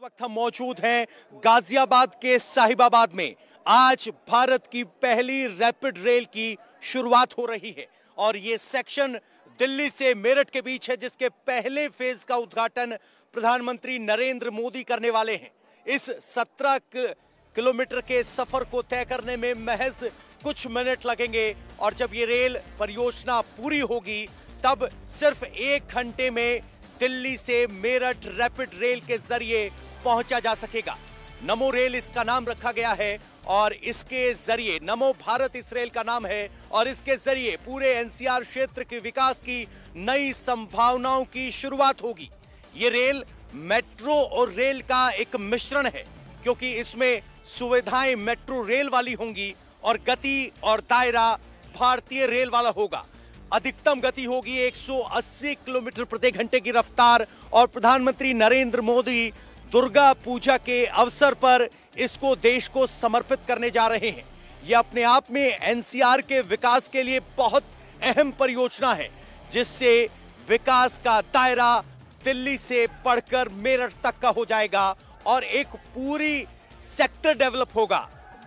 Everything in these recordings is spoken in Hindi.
वक्त हम मौजूद हैं गाजियाबाद के साहिबाबाद में। आज भारत की पहली रैपिड रेल की शुरुआत हो रही है और ये सेक्शन दिल्ली से मेरठ के बीच है, जिसके पहले फेज का उद्घाटन प्रधानमंत्री नरेंद्र मोदी करने वाले हैं। इस 17 किलोमीटर के सफर को तय करने में महज कुछ मिनट लगेंगे और जब ये रेल परियोजना पूरी होगी तब सिर्फ 1 घंटे में दिल्ली से मेरठ रैपिड रेल के जरिए पहुंचा जा सकेगा। नमो रेल इसका नाम रखा गया है और इसके जरिए, नमो भारत इस रेल का नाम है और इसके जरिए पूरे एनसीआर क्षेत्र के विकास की नई संभावनाओं की शुरुआत होगी। ये रेल मेट्रो और रेल का एक मिश्रण है, क्योंकि इसमें सुविधाएं मेट्रो रेल वाली होंगी और गति और दायरा भारतीय रेल वाला होगा। अधिकतम गति होगी 180 किलोमीटर प्रति घंटे की रफ्तार और प्रधानमंत्री नरेंद्र मोदी दुर्गा पूजा के अवसर पर इसको देश को समर्पित करने जा रहे हैं। यह अपने आप में एनसीआर के विकास के लिए बहुत अहम परियोजना है, जिससे विकास का दायरा दिल्ली से बढ़कर मेरठ तक का हो जाएगा और एक पूरी सेक्टर डेवलप होगा।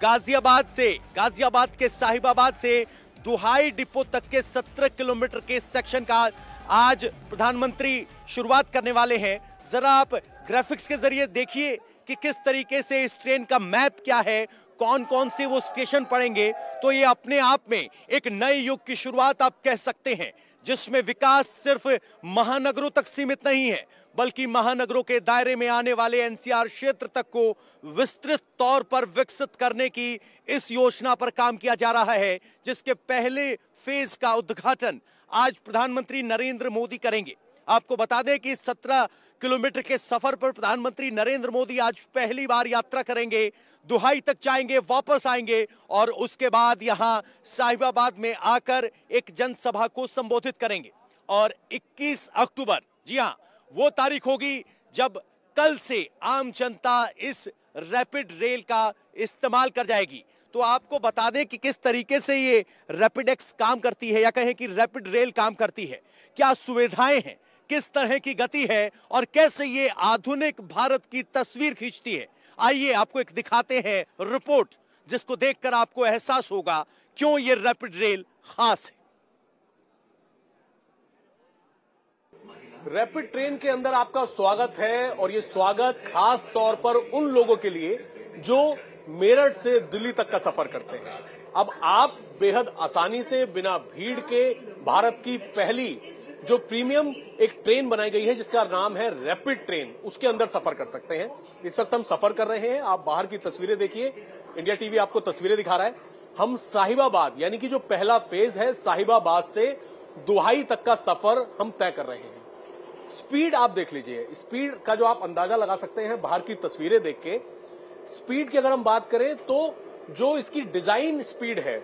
गाजियाबाद के साहिबाबाद से दुहाई डिपो तक के 17 किलोमीटर के सेक्शन का आज प्रधानमंत्री शुरुआत करने वाले हैं। जरा आप ग्राफिक्स के जरिए देखिए कि किस तरीके से इस ट्रेन का मैप क्या है, कौन कौन से वो स्टेशन पड़ेंगे। तो ये अपने आप में एक नए युग की शुरुआत आप कह सकते हैं, जिसमें विकास सिर्फ महानगरों तक सीमित नहीं है, बल्कि महानगरों के दायरे में आने वाले एनसीआर क्षेत्र तक को विस्तृत तौर पर विकसित करने की इस योजना पर काम किया जा रहा है, जिसके पहले फेज का उद्घाटन आज प्रधानमंत्री नरेंद्र मोदी करेंगे। आपको बता दें कि 17 किलोमीटर के सफर पर प्रधानमंत्री नरेंद्र मोदी आज पहली बार यात्रा करेंगे, दुहाई तक जाएंगे, वापस आएंगे और उसके बाद यहां साहिबाबाद में आकर एक जनसभा को संबोधित करेंगे। और 21 अक्टूबर, जी हां, वो तारीख होगी जब कल से आम जनता इस रैपिड रेल का इस्तेमाल कर जाएगी। तो आपको बता दें कि किस तरीके से ये रैपिड एक्स काम करती है, या कहें कि रैपिड रेल काम करती है, क्या सुविधाएं हैं, किस तरह की गति है और कैसे ये आधुनिक भारत की तस्वीर खींचती है। आइए आपको एक दिखाते हैं रिपोर्ट, जिसको देखकर आपको एहसास होगा क्यों ये रैपिड रेल खास है। रैपिड ट्रेन के अंदर आपका स्वागत है और ये स्वागत खास तौर पर उन लोगों के लिए जो मेरठ से दिल्ली तक का सफर करते हैं। अब आप बेहद आसानी से, बिना भीड़ के, भारत की पहली जो प्रीमियम एक ट्रेन बनाई गई है जिसका नाम है रैपिड ट्रेन, उसके अंदर सफर कर सकते हैं। इस वक्त हम सफर कर रहे हैं, आप बाहर की तस्वीरें देखिए, इंडिया टीवी आपको तस्वीरें दिखा रहा है। हम साहिबाबाद, यानी कि जो पहला फेज है, साहिबाबाद से दुहाई तक का सफर हम तय कर रहे हैं। स्पीड आप देख लीजिए, स्पीड का जो आप अंदाजा लगा सकते हैं बाहर की तस्वीरें देख के। स्पीड की अगर हम बात करें तो जो इसकी डिजाइन स्पीड है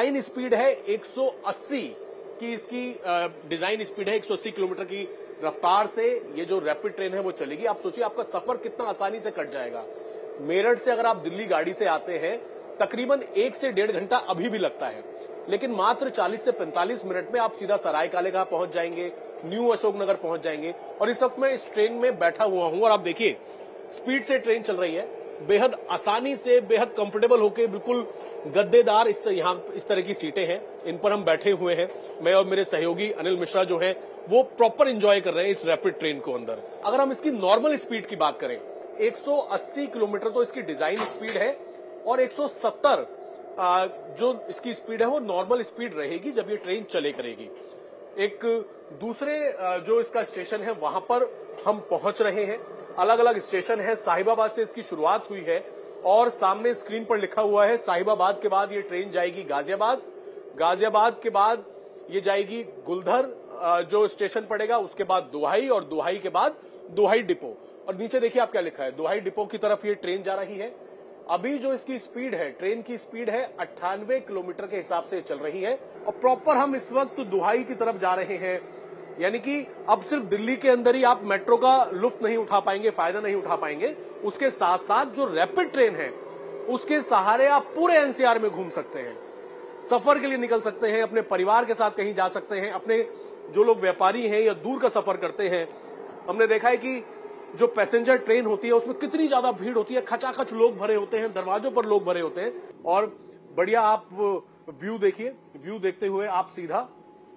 180 की, इसकी डिजाइन स्पीड है 180 किलोमीटर की रफ्तार से ये जो रैपिड ट्रेन है वो चलेगी। आप सोचिए आपका सफर कितना आसानी से कट जाएगा। मेरठ से अगर आप दिल्ली गाड़ी से आते हैं तकरीबन 1 से 1.5 घंटा अभी भी लगता है, लेकिन मात्र 40 से 45 मिनट में आप सीधा सराय कालेखां पहुंच जाएंगे, न्यू अशोकनगर पहुंच जाएंगे। और इस वक्त मैं इस ट्रेन में बैठा हुआ हूं और आप देखिए स्पीड से ट्रेन चल रही है, बेहद आसानी से, बेहद कंफर्टेबल होके, बिल्कुल गद्देदार इस तरह की सीटें हैं, इन पर हम बैठे हुए हैं। मैं और मेरे सहयोगी अनिल मिश्रा जो है वो प्रॉपर एंजॉय कर रहे हैं इस रैपिड ट्रेन को अंदर। अगर हम इसकी नॉर्मल स्पीड की बात करें, 180 किलोमीटर तो इसकी डिजाइन स्पीड है और 170 जो इसकी स्पीड है वो नॉर्मल स्पीड रहेगी जब ये ट्रेन चले करेगी। एक दूसरे जो इसका स्टेशन है वहां पर हम पहुंच रहे हैं। अलग अलग स्टेशन है, साहिबाबाद से इसकी शुरुआत हुई है और सामने स्क्रीन पर लिखा हुआ है साहिबाबाद के बाद ये ट्रेन जाएगी गाजियाबाद, गाजियाबाद के बाद ये जाएगी गुलधर जो स्टेशन पड़ेगा, उसके बाद दुहाई और दुहाई के बाद दुहाई डिपो। और नीचे देखिए आप क्या लिखा है, दुहाई डिपो की तरफ ये ट्रेन जा रही है। अभी जो इसकी स्पीड है, ट्रेन की स्पीड है 98 किलोमीटर के हिसाब से चल रही है और प्रॉपर हम इस वक्त दुहाई की तरफ जा रहे हैं। यानी कि अब सिर्फ दिल्ली के अंदर ही आप मेट्रो का लुत्फ नहीं उठा पाएंगे, फायदा नहीं उठा पाएंगे, उसके साथ साथ जो रैपिड ट्रेन है उसके सहारे आप पूरे एनसीआर में घूम सकते हैं, सफर के लिए निकल सकते हैं, अपने परिवार के साथ कहीं जा सकते हैं। अपने जो लोग व्यापारी हैं या दूर का सफर करते हैं, हमने देखा है कि जो पैसेंजर ट्रेन होती है उसमें कितनी ज्यादा भीड़ होती है, खचाखच लोग भरे होते हैं, दरवाजों पर लोग भरे होते हैं। और बढ़िया आप व्यू देखिए, व्यू देखते हुए आप सीधा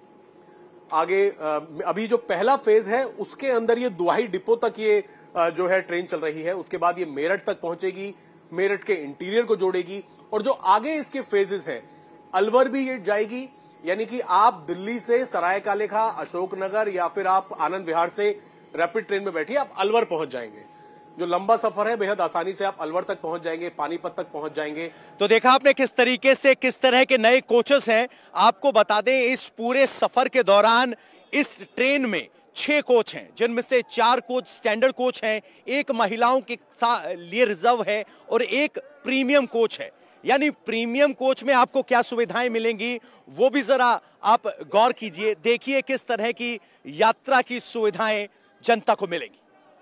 आगे अभी जो पहला फेज है उसके अंदर ये दुआही डिपो तक ये जो है ट्रेन चल रही है। उसके बाद ये मेरठ तक पहुंचेगी, मेरठ के इंटीरियर को जोड़ेगी और जो आगे इसके फेजेस हैं अलवर भी ये जाएगी, यानी कि आप दिल्ली से सरायकालेखा, अशोकनगर या फिर आप आनंद विहार से रैपिड ट्रेन में बैठिए, आप अलवर पहुंच जाएंगे। जो लंबा सफर है बेहद आसानी से आप अलवर तक पहुंच जाएंगे, पानीपत तक पहुंच जाएंगे। तो देखा आपने किस तरीके से किस तरह के नए कोचेस हैं। आपको बता दें इस पूरे सफर के दौरान इस ट्रेन में 6 कोच हैं, जिनमें से 4 कोच स्टैंडर्ड कोच हैं, 1 महिलाओं के लिए रिजर्व है और 1 प्रीमियम कोच है। यानी प्रीमियम कोच में आपको क्या सुविधाएं मिलेंगी वो भी जरा आप गौर कीजिए, देखिए किस तरह की यात्रा की सुविधाएं जनता को मिलेंगी।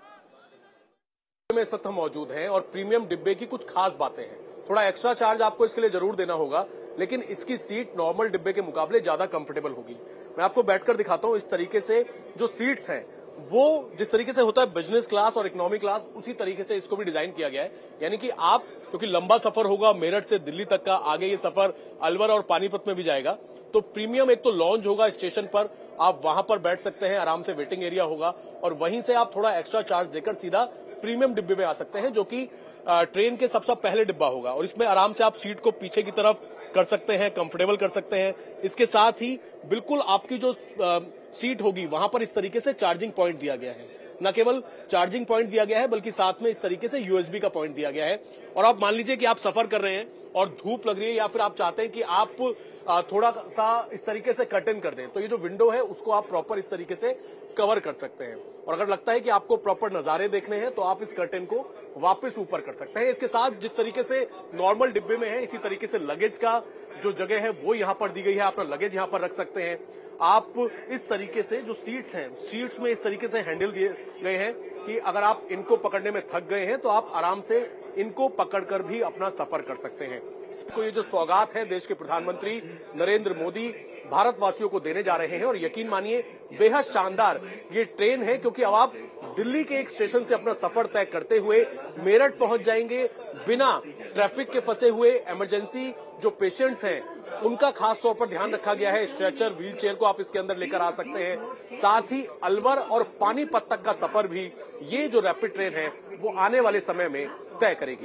में इस वक्त हम मौजूद हैं और प्रीमियम डिब्बे की कुछ खास बातें हैं। थोड़ा एक्स्ट्रा चार्ज आपको इसके लिए जरूर देना होगा, लेकिन इसकी सीट नॉर्मल डिब्बे के मुकाबले ज्यादा कंफर्टेबल होगी। मैं आपको बैठकर दिखाता हूं। इस तरीके से जो सीट्स हैं वो जिस तरीके से होता है बिजनेस क्लास और इकोनॉमी क्लास, उसी तरीके से इसको भी डिजाइन किया गया है। यानी कि आप, क्योंकि लंबा सफर होगा मेरठ से दिल्ली तक का, आगे ये सफर अलवर और पानीपत में भी जाएगा, तो प्रीमियम एक तो लॉन्च होगा स्टेशन पर, आप वहां पर बैठ सकते हैं, आराम से वेटिंग एरिया होगा और वहीं से आप थोड़ा एक्स्ट्रा चार्ज देकर सीधा प्रीमियम डिब्बे में आ सकते हैं, जो कि ट्रेन के सबसे पहले डिब्बा होगा। और इसमें आराम से आप सीट को पीछे की तरफ कर सकते हैं, कंफर्टेबल कर सकते हैं। इसके साथ ही बिल्कुल आपकी जो सीट होगी वहां पर इस तरीके से चार्जिंग पॉइंट दिया गया है। न केवल चार्जिंग पॉइंट दिया गया है बल्कि साथ में इस तरीके से यूएसबी का पॉइंट दिया गया है। और आप मान लीजिए कि आप सफर कर रहे हैं और धूप लग रही है या फिर आप चाहते हैं कि आप थोड़ा सा इस तरीके से कर्टन कर दें, तो ये जो विंडो है उसको आप प्रॉपर इस तरीके से कवर कर सकते हैं। और अगर लगता है कि आपको प्रॉपर नजारे देखने हैं तो आप इस कर्टन को वापस ऊपर कर सकते हैं। इसके साथ जिस तरीके से नॉर्मल डिब्बे में है, इसी तरीके से लगेज का जो जगह है वो यहां पर दी गई है। अपना लगेज यहां पर रख सकते हैं। आप इस तरीके से जो सीट्स हैं, सीट्स में इस तरीके से हैंडल दिए गए हैं कि अगर आप इनको पकड़ने में थक गए हैं तो आप आराम से इनको पकड़कर भी अपना सफर कर सकते हैं। इसको ये जो सौगात है देश के प्रधानमंत्री नरेंद्र मोदी भारतवासियों को देने जा रहे हैं और यकीन मानिए बेहद शानदार ये ट्रेन है, क्योंकि अब आप दिल्ली के एक स्टेशन से अपना सफर तय करते हुए मेरठ पहुंच जाएंगे बिना ट्रैफिक के फंसे हुए। इमरजेंसी जो पेशेंट्स हैं उनका खास तौर पर ध्यान रखा गया है। स्ट्रेचर, व्हील चेयर को आप इसके अंदर लेकर आ सकते हैं। साथ ही अलवर और पानीपत तक का सफर भी ये जो रैपिड ट्रेन है वो आने वाले समय में तय करेगी।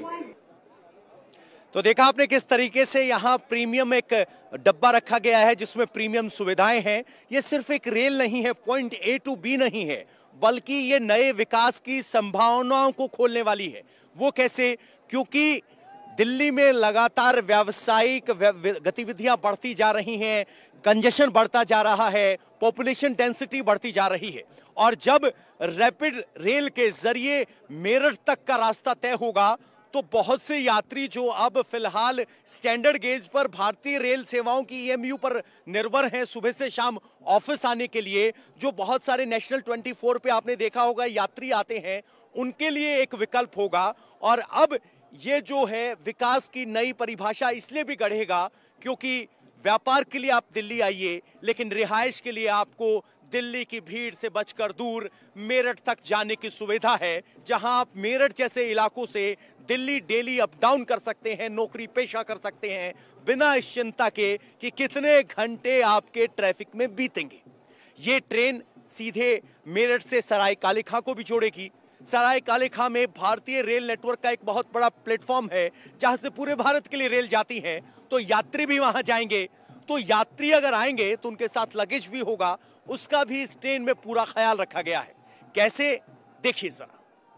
तो देखा आपने किस तरीके से यहाँ प्रीमियम एक डब्बा रखा गया है जिसमें प्रीमियम सुविधाएं हैं। ये सिर्फ एक रेल नहीं है, पॉइंट ए टू बी नहीं है, बल्कि ये नए विकास की संभावनाओं को खोलने वाली है। वो कैसे? क्योंकि दिल्ली में लगातार व्यावसायिक गतिविधियां बढ़ती जा रही हैं, कंजेशन बढ़ता जा रहा है, पॉपुलेशन डेंसिटी बढ़ती जा रही है। और जब रैपिड रेल के जरिए मेरठ तक का रास्ता तय होगा तो बहुत से यात्री जो अब फिलहाल स्टैंडर्ड गेज पर भारतीय रेल सेवाओं की ईएमयू पर निर्भर हैं सुबह से शाम ऑफिस आने के लिए, जो बहुत सारे नेशनल 24 पे आपने देखा होगा यात्री आते हैं, उनके लिए एक विकल्प होगा। और अब ये जो है विकास की नई परिभाषा इसलिए भी गढ़ेगा क्योंकि व्यापार के लिए आप दिल्ली आइए, लेकिन रिहाइश के लिए आपको दिल्ली की भीड़ से बचकर दूर मेरठ तक जाने की सुविधा है, जहां आप मेरठ जैसे इलाकों से दिल्ली डेली अप डाउन कर सकते हैं, नौकरी पेशा कर सकते हैं, बिना इस चिंता के कि कितने घंटे आपके ट्रैफिक में बीतेंगे। ये ट्रेन सीधे मेरठ से सरायकालेखा को भी जोड़ेगी। सरायकालेखा में भारतीय रेल नेटवर्क का एक बहुत बड़ा प्लेटफॉर्म है जहां से पूरे भारत के लिए रेल जाती है, तो यात्री भी वहां जाएंगे। तो यात्री अगर आएंगे तो उनके साथ लगेज भी होगा, उसका भी इस ट्रेन में पूरा ख्याल रखा गया है। कैसे, देखिए जरा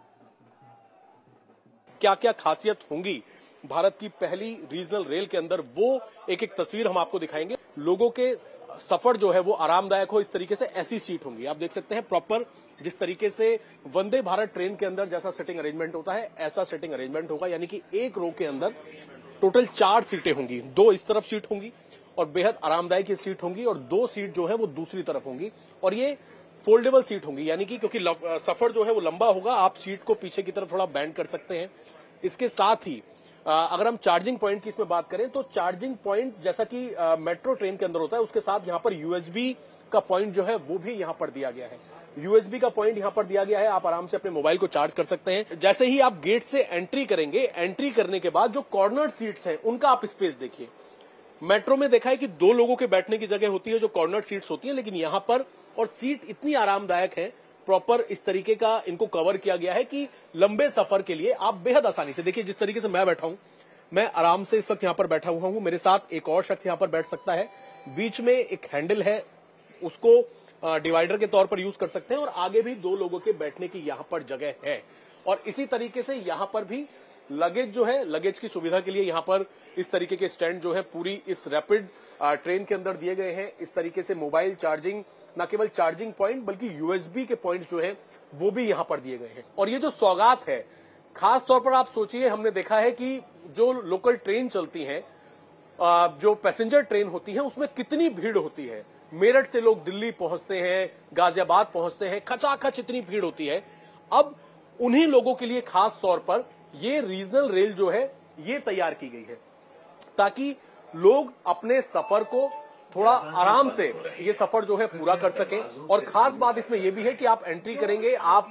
क्या क्या खासियत होंगी भारत की पहली रीजनल रेल के अंदर, वो एक एक तस्वीर हम आपको दिखाएंगे। लोगों के सफर जो है वो आरामदायक हो, इस तरीके से ऐसी सीट होंगी। आप देख सकते हैं प्रॉपर जिस तरीके से वंदे भारत ट्रेन के अंदर जैसा सेटिंग अरेंजमेंट होता है ऐसा सेटिंग अरेंजमेंट होगा। यानी कि एक रो के अंदर टोटल 4 सीटें होंगी, 2 इस तरफ सीट होंगी और बेहद आरामदायक ये सीट होंगी और 2 सीट जो है वो दूसरी तरफ होंगी और ये फोल्डेबल सीट होंगी। यानी कि क्योंकि सफर जो है वो लंबा होगा, आप सीट को पीछे की तरफ थोड़ा बैंड कर सकते हैं। इसके साथ ही अगर हम चार्जिंग पॉइंट की इसमें बात करें तो चार्जिंग पॉइंट जैसा कि मेट्रो ट्रेन के अंदर होता है, उसके साथ यहाँ पर यूएसबी का पॉइंट जो है वो भी यहाँ पर दिया गया है। यूएसबी का पॉइंट यहां पर दिया गया है, आप आराम से अपने मोबाइल को चार्ज कर सकते हैं। जैसे ही आप गेट से एंट्री करेंगे, एंट्री करने के बाद जो कॉर्नर सीट्स हैं उनका आप स्पेस देखिए। मेट्रो में देखा है कि 2 लोगों के बैठने की जगह होती है जो कॉर्नर सीट्स होती है, लेकिन यहां पर और सीट इतनी आरामदायक है, प्रॉपर इस तरीके का इनको कवर किया गया है कि लंबे सफर के लिए आप बेहद आसानी से, देखिए जिस तरीके से मैं बैठा हूं, मैं आराम से इस वक्त यहां पर बैठा हुआ हूं, मेरे साथ एक और शख्स यहां पर बैठ सकता है, बीच में एक हैंडल है, उसको डिवाइडर के तौर पर यूज कर सकते हैं और आगे भी 2 लोगों के बैठने की यहां पर जगह है। और इसी तरीके से यहां पर भी लगेज जो है, लगेज की सुविधा के लिए यहां पर इस तरीके के स्टैंड जो है पूरी इस रैपिड ट्रेन के अंदर दिए गए हैं। इस तरीके से मोबाइल चार्जिंग, न केवल चार्जिंग पॉइंट बल्कि यूएसबी के पॉइंट जो है वो भी यहां पर दिए गए हैं। और ये जो सौगात है, खास तौर पर आप सोचिए, हमने देखा है कि जो लोकल ट्रेन चलती हैं, जो पैसेंजर ट्रेन होती है, उसमें कितनी भीड़ होती है। मेरठ से लोग दिल्ली पहुंचते हैं, गाजियाबाद पहुंचते हैं, खचाखच इतनी भीड़ होती है। अब उन्हीं लोगों के लिए खास तौर पर ये रीजनल रेल जो है ये तैयार की गई है ताकि लोग अपने सफर को थोड़ा आराम से ये सफर जो है पूरा कर सकें। और खास बात इसमें यह भी है कि आप एंट्री करेंगे, आप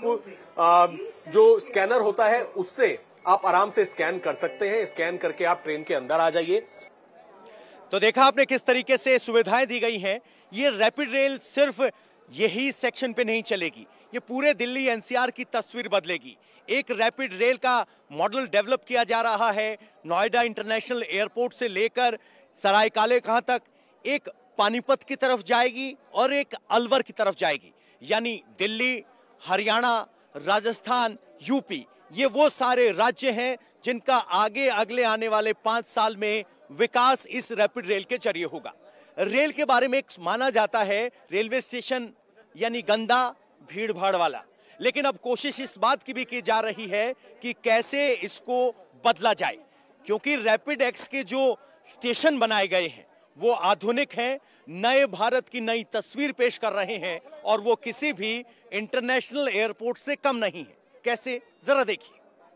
जो स्कैनर होता है उससे आप आराम से स्कैन कर सकते हैं, स्कैन करके आप ट्रेन के अंदर आ जाइए। तो देखा आपने किस तरीके से सुविधाएं दी गई हैं। ये रैपिड रेल सिर्फ यही सेक्शन पे नहीं चलेगी, ये पूरे दिल्ली एनसीआर की तस्वीर बदलेगी। एक रैपिड रेल का मॉडल डेवलप किया जा रहा है, नोएडा इंटरनेशनल एयरपोर्ट से लेकर सरायकाले कहां तक, एक पानीपत की तरफ जाएगी और एक अलवर की तरफ जाएगी। यानी दिल्ली, हरियाणा, राजस्थान, यूपी, ये वो सारे राज्य हैं जिनका आगे अगले आने वाले 5 साल में विकास इस रैपिड रेल के जरिए होगा। रेल के बारे में एक माना जाता है रेलवे स्टेशन यानी गंदा, भीड़ भाड़ वाला, लेकिन अब कोशिश इस बात की भी की जा रही है कि कैसे इसको बदला जाए, क्योंकि रैपिड एक्स के जो स्टेशन बनाए गए हैं वो आधुनिक हैं, नए भारत की नई तस्वीर पेश कर रहे हैं और वो किसी भी इंटरनेशनल एयरपोर्ट से कम नहीं है। कैसे, जरा देखिए।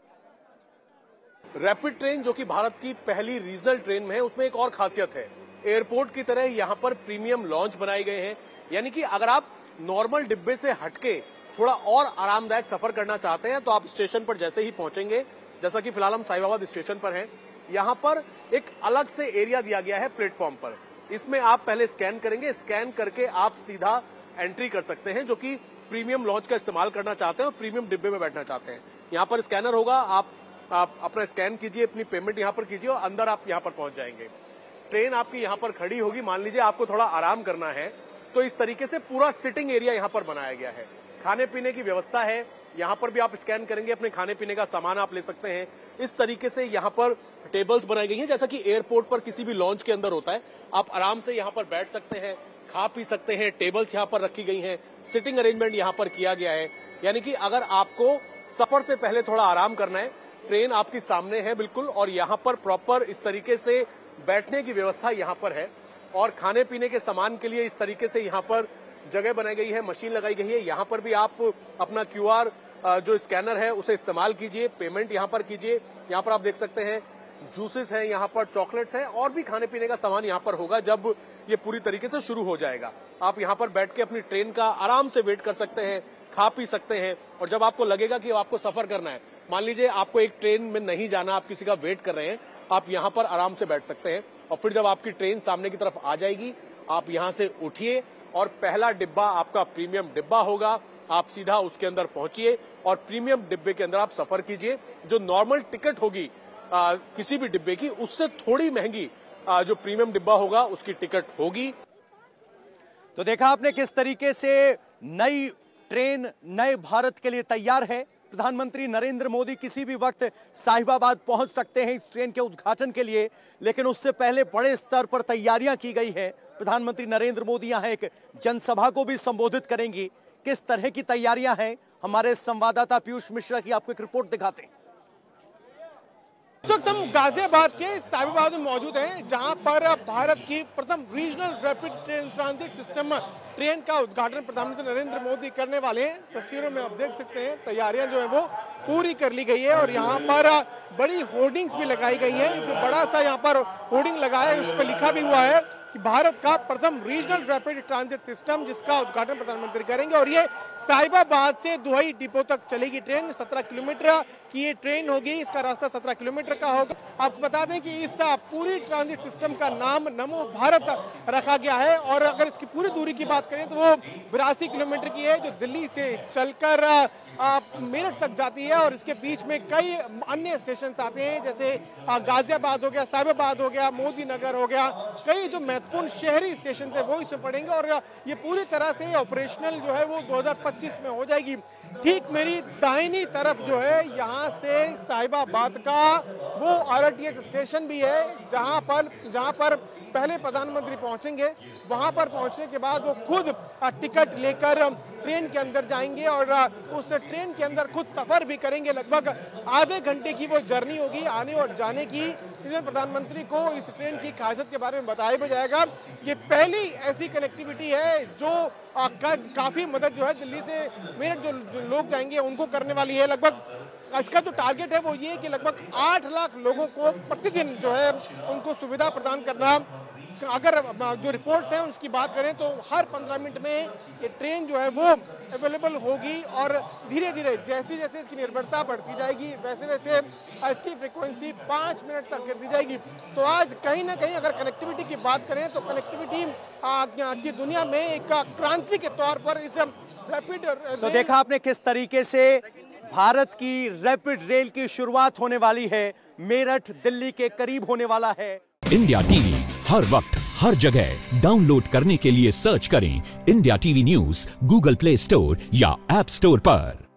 रैपिड ट्रेन जो कि भारत की पहली रीजनल ट्रेन में है, उसमें एक और खासियत है, एयरपोर्ट की तरह यहां पर प्रीमियम लॉन्च बनाए गए हैं। यानी कि अगर आप नॉर्मल डिब्बे से हटके थोड़ा और आरामदायक सफर करना चाहते हैं तो आप स्टेशन पर जैसे ही पहुंचेंगे, जैसा कि फिलहाल हम साहिबाबाद स्टेशन पर हैं, यहां पर एक अलग से एरिया दिया गया है प्लेटफॉर्म पर। इसमें आप पहले स्कैन करेंगे, स्कैन करके आप सीधा एंट्री कर सकते हैं, जो कि प्रीमियम लॉन्च का इस्तेमाल करना चाहते हैं और प्रीमियम डिब्बे में बैठना चाहते हैं। यहां पर स्कैनर होगा, आप अपना स्कैन कीजिए, अपनी पेमेंट यहां पर कीजिए और अंदर आप यहां पर पहुंच जाएंगे। ट्रेन आपकी यहां पर खड़ी होगी, मान लीजिए आपको थोड़ा आराम करना है तो इस तरीके से पूरा सिटिंग एरिया यहां पर बनाया गया है। खाने पीने की व्यवस्था है, यहां पर भी आप स्कैन करेंगे, अपने खाने पीने का सामान आप ले सकते हैं। इस तरीके से यहां पर टेबल्स बनाई गई हैं, जैसा कि एयरपोर्ट पर किसी भी लॉन्च के अंदर होता है। आप आराम से यहां पर बैठ सकते हैं, खा पी सकते हैं। टेबल्स यहां पर रखी गई हैं, सिटिंग अरेंजमेंट यहां पर किया गया है। यानी कि अगर आपको सफर से पहले थोड़ा आराम करना है, ट्रेन आपकी सामने है बिल्कुल, और यहां पर प्रॉपर इस तरीके से बैठने की व्यवस्था यहां पर है। और खाने पीने के सामान के लिए इस तरीके से यहां पर जगह बनाई गई है, मशीन लगाई गई है। यहां पर भी आप अपना क्यूआर जो स्कैनर है उसे इस्तेमाल कीजिए, पेमेंट यहां पर कीजिए। यहां पर आप देख सकते हैं जूसेस हैं, यहां पर चॉकलेट्स हैं और भी खाने पीने का सामान यहां पर होगा जब ये पूरी तरीके से शुरू हो जाएगा। आप यहां पर बैठ के अपनी ट्रेन का आराम से वेट कर सकते हैं, खा पी सकते हैं। और जब आपको लगेगा कि आपको सफर करना है, मान लीजिए आपको एक ट्रेन में नहीं जाना, आप किसी का वेट कर रहे हैं, आप यहां पर आराम से बैठ सकते हैं। और फिर जब आपकी ट्रेन सामने की तरफ आ जाएगी, आप यहां से उठिए और पहला डिब्बा आपका प्रीमियम डिब्बा होगा। आप सीधा उसके अंदर पहुंचिए और प्रीमियम डिब्बे के अंदर आप सफर कीजिए। जो नॉर्मल टिकट होगी किसी भी डिब्बे की, उससे थोड़ी महंगी जो प्रीमियम डिब्बा होगा उसकी टिकट होगी। तो देखा आपने किस तरीके से नई ट्रेन नए भारत के लिए तैयार है। प्रधानमंत्री नरेंद्र मोदी किसी भी वक्त साहिबाबाद पहुंच सकते हैं इस ट्रेन के उद्घाटन के लिए, लेकिन उससे पहले बड़े स्तर पर तैयारियां की गई हैं। प्रधानमंत्री नरेंद्र मोदी यहां एक जनसभा को भी संबोधित करेंगी। किस तरह की तैयारियां हैं, हमारे संवाददाता पीयूष मिश्रा की आपको एक रिपोर्ट दिखाते हैं। इस वक्त हम गाजियाबाद के साहिबाबाद में मौजूद हैं, जहां पर भारत की प्रथम regional rapid train transit system train का उद्घाटन प्रधानमंत्री नरेंद्र मोदी करने वाले हैं। तस्वीरों में आप देख सकते हैं तैयारियां जो है वो पूरी कर ली गई है और यहाँ पर बड़ी होर्डिंग्स भी लगाई गई हैं। जो बड़ा सा यहाँ पर होर्डिंग लगा है उस पर लिखा भी हुआ है कि भारत का प्रथम रीजनल रैपिड ट्रांजिट सिस्टम, जिसका उद्घाटन प्रधानमंत्री करेंगे। और ये साहिबाबाद से दुहई डिपो तक चलेगी ट्रेन। 17 किलोमीटर की ये ट्रेन होगी, इसका रास्ता 17 किलोमीटर का होगा। आपको बता दें कि इस पूरी ट्रांजिट सिस्टम का नाम नमो भारत रखा गया है। और अगर इसकी पूरी दूरी की बात करें तो वो 82 किलोमीटर की है, जो दिल्ली से चलकर मेरठ तक जाती है। और इसके बीच में कई अन्य स्टेशन आते हैं, जैसे गाजियाबाद हो गया, साहिबाबाद हो गया, मोदी नगर हो गया। कई जो महत्वपूर्ण शहरी स्टेशन है वो इसमें पड़ेंगे। और ये पूरी तरह से ऑपरेशनल जो है वो 2025 में हो जाएगी। ठीक मेरी दाहिनी तरफ जो है यहाँ से साहिबाबाद का वो RRTS स्टेशन भी है, जहाँ पर पहले प्रधानमंत्री पहुंचेंगे। वहां पर पहुंचने के बाद वो खुद टिकट लेकर ट्रेन के अंदर जाएंगे और उस ट्रेन के अंदर खुद सफर भी करेंगे। लगभग आधे घंटे की वो जर्नी होगी आने और जाने की, जिसमें प्रधानमंत्री को इस ट्रेन की खासियत के बारे में बताया भी जाएगा। ये पहली ऐसी कनेक्टिविटी है जो काफी मदद जो है दिल्ली से मेरठ जो लोग जाएंगे उनको करने वाली है। लगभग इसका जो टारगेट है वो ये कि लगभग 8 लाख लोगों को प्रतिदिन जो है उनको सुविधा प्रदान करना। अगर जो रिपोर्ट्स हैं उसकी बात करें तो हर 15 मिनट में ये ट्रेन जो है वो अवेलेबल होगी। और धीरे धीरे जैसे जैसे इसकी निर्भरता बढ़ती जाएगी वैसे वैसे इसकी फ्रीक्वेंसी 5 मिनट तक कर दी जाएगी। तो आज कहीं ना कहीं अगर कनेक्टिविटी की बात करें तो कनेक्टिविटी की दुनिया में एक क्रांति के तौर पर इस रैपिड। तो देखा आपने किस तरीके से भारत की रैपिड रेल की शुरुआत होने वाली है, मेरठ दिल्ली के करीब होने वाला है। इंडिया टीवी हर वक्त हर जगह डाउनलोड करने के लिए सर्च करें India TV news Google Play Store या ऐप स्टोर पर।